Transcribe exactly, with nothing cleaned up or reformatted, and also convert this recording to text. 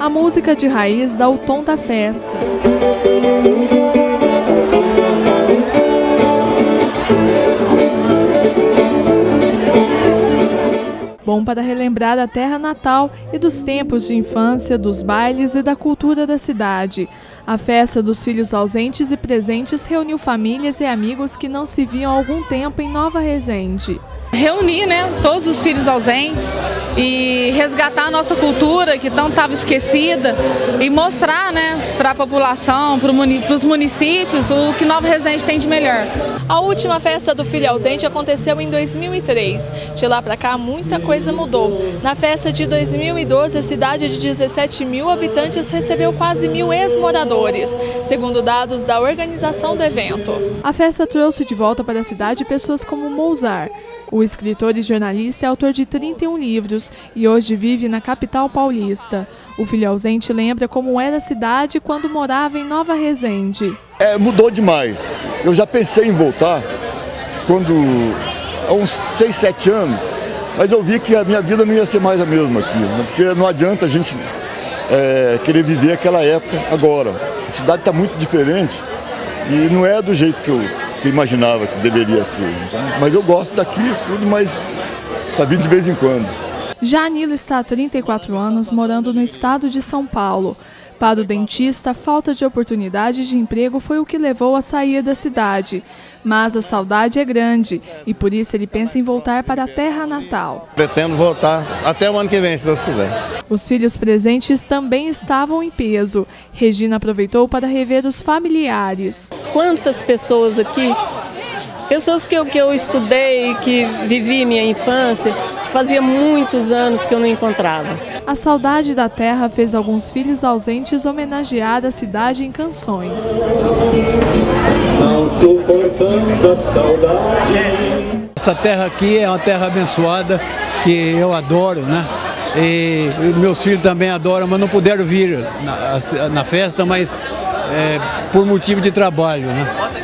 A música de raiz dá o tom da festa. Bom para relembrar a terra natal e dos tempos de infância, dos bailes e da cultura da cidade. A festa dos filhos ausentes e presentes reuniu famílias e amigos que não se viam há algum tempo em Nova Resende. Reunir, né, todos os filhos ausentes e resgatar a nossa cultura que tão estava esquecida e mostrar, né, para a população, para os municípios, o que Nova Resende tem de melhor. A última festa do filho ausente aconteceu em dois mil e três. De lá para cá, muita coisa mudou. Na festa de dois mil e doze, a cidade de dezessete mil habitantes recebeu quase mil ex-moradores, segundo dados da organização do evento. A festa trouxe de volta para a cidade pessoas como Mozart. O escritor e jornalista é autor de trinta e um livros e hoje vive na capital paulista. O filho ausente lembra como era a cidade quando morava em Nova Resende. É, mudou demais. Eu já pensei em voltar quando, há uns seis, sete anos, mas eu vi que a minha vida não ia ser mais a mesma aqui, né? Porque não adianta a gente é, querer viver aquela época agora. A cidade está muito diferente e não é do jeito que eu... que eu imaginava que deveria ser. Então, mas eu gosto daqui tudo, mas para vir de vez em quando. Já Nilo está há trinta e quatro anos morando no estado de São Paulo. Para o dentista, a falta de oportunidade de emprego foi o que levou a sair da cidade. Mas a saudade é grande e por isso ele pensa em voltar para a terra natal. Pretendo voltar até o ano que vem, se Deus quiser. Os filhos presentes também estavam em peso. Regina aproveitou para rever os familiares. Quantas pessoas aqui, pessoas que eu, que eu estudei, que vivi minha infância, que fazia muitos anos que eu não encontrava. A saudade da terra fez alguns filhos ausentes homenagear a cidade em canções. Não suportando a saudade. Essa terra aqui é uma terra abençoada que eu adoro, né? E, e meus filhos também adoram, mas não puderam vir na, na festa, mas é, por motivo de trabalho, né?